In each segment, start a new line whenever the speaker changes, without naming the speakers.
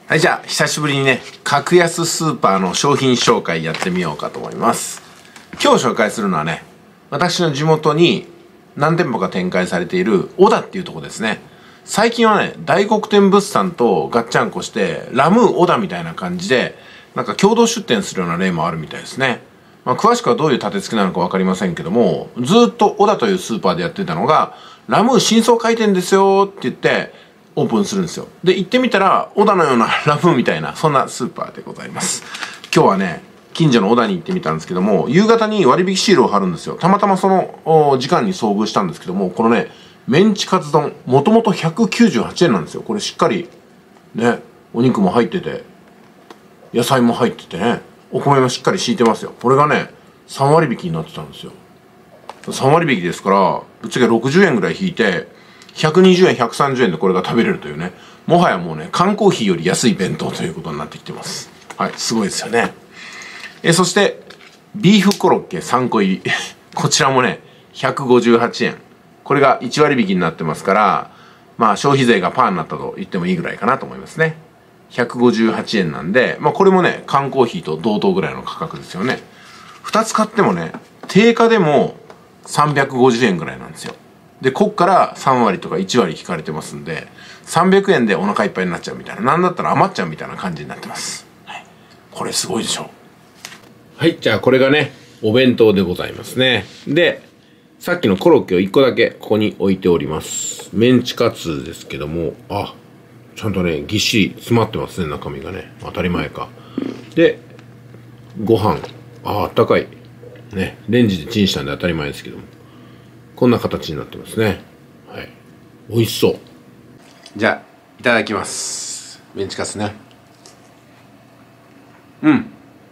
はい、じゃあ久しぶりにね、格安スーパーの商品紹介やってみようかと思います。今日紹介するのはね、私の地元に何店舗か展開されている小田っていうとこですね。最近はね、大黒天物産とガッチャンコしてラムー小田みたいな感じでなんか共同出店するような例もあるみたいですね。詳しくはどういう立て付けなのか分かりませんけども、ずっと小田というスーパーでやってたのがラムー新装開店ですよって言ってオープンするんですよ。で、行ってみたら小田のようなラムーみたいなそんなスーパーでございます。今日はね、近所の小田に行ってみたんですけども、夕方に割引シールを貼るんですよ。たまたまその時間に遭遇したんですけども、このね、メンチカツ丼、もともと198円なんですよ。これしっかりね、お肉も入ってて野菜も入っててね、お米もしっかり敷いてますよ。これがね、3割引きになってたんですよ。3割引きですからぶっちゃけ60円ぐらい引いて120円130円でこれが食べれるというね、もはやもうね、缶コーヒーより安い弁当ということになってきてます。はい、すごいですよね。そしてビーフコロッケ3個入りこちらもね158円、これが1割引きになってますから、まあ消費税がパーになったと言ってもいいぐらいかなと思いますね。158円なんで、まあこれもね、缶コーヒーと同等ぐらいの価格ですよね。2つ買ってもね、定価でも350円ぐらいなんですよ。で、こっから3割とか1割引かれてますんで、300円でお腹いっぱいになっちゃうみたいな、なんだったら余っちゃうみたいな感じになってます。はい、これすごいでしょ。はい、じゃあこれがね、お弁当でございますね。で、さっきのコロッケを1個だけここに置いております。メンチカツですけども、あ、ちゃんとね、ぎっしり詰まってますね、中身がね。当たり前か。で、ご飯。あったかい。ね、レンジでチンしたんで当たり前ですけども。こんな形になってますね。はい。美味しそう。じゃあ、いただきます。メンチカツね。うん。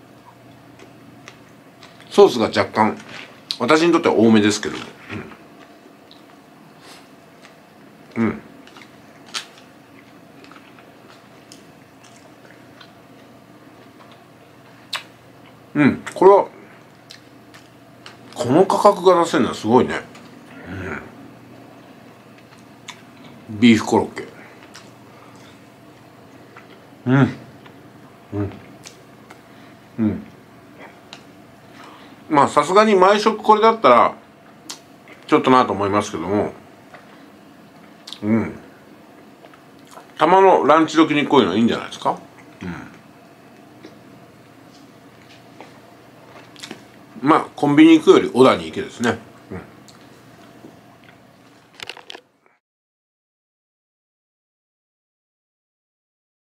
ソースが若干、私にとっては多めですけども。うん。うん。これは、この価格が出せるのはすごいね。ビーフコロッケ。まあさすがに毎食これだったらちょっとなと思いますけども、たまのランチ時にこういうのいいんじゃないですか。まあコンビニ行くより小田に行けですね。